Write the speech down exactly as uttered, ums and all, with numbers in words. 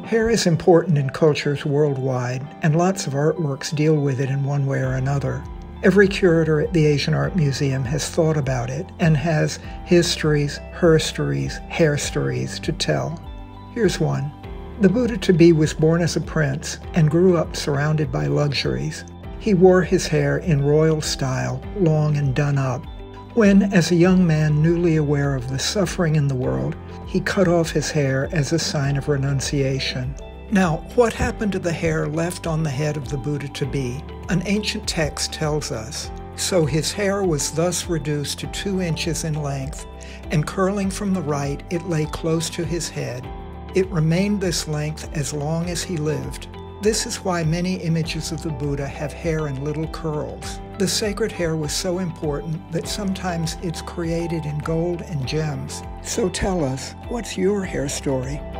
Hair is important in cultures worldwide, and lots of artworks deal with it in one way or another. Every curator at the Asian Art Museum has thought about it and has histories, herstories, hairstories to tell. Here's one. The Buddha-to-be was born as a prince and grew up surrounded by luxuries. He wore his hair in royal style, long and done up. When, as a young man newly aware of the suffering in the world, he cut off his hair as a sign of renunciation. Now, what happened to the hair left on the head of the Buddha-to-be? An ancient text tells us. So his hair was thus reduced to two inches in length, and curling from the right, it lay close to his head. It remained this length as long as he lived. This is why many images of the Buddha have hair in little curls. The sacred hair was so important that sometimes it's created in gold and gems. So tell us, what's your hair story?